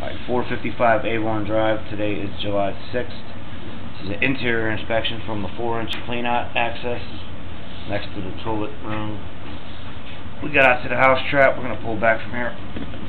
Alright, 455 Avon Drive. Today is July 6th. This is an interior inspection from the 4-inch cleanout access next to the toilet room. We got out to the house trap. We're going to pull back from here.